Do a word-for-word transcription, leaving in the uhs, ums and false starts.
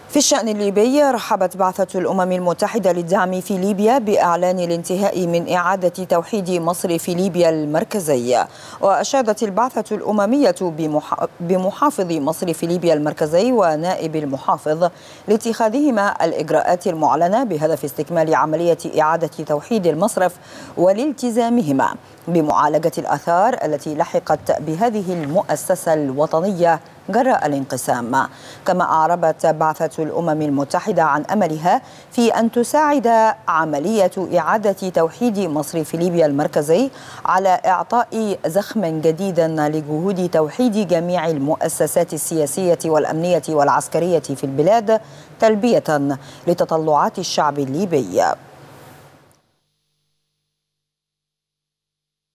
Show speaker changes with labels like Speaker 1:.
Speaker 1: في الشأن الليبي، رحبت بعثة الأمم المتحدة للدعم في ليبيا بإعلان الانتهاء من إعادة توحيد مصرف ليبيا المركزي. وأشادت البعثة الأممية بمحافظ مصرف ليبيا المركزي ونائب المحافظ لاتخاذهما الإجراءات المعلنة بهدف استكمال عملية إعادة توحيد المصرف والالتزامهما بمعالجة الآثار التي لحقت بهذه المؤسسة الوطنية جراء الانقسام. كما أعربت بعثة الأمم المتحدة عن أملها في أن تساعد عملية إعادة توحيد مصرف ليبيا المركزي على إعطاء زخم جديد لجهود توحيد جميع المؤسسات السياسية والأمنية والعسكرية في البلاد، تلبية لتطلعات الشعب الليبي.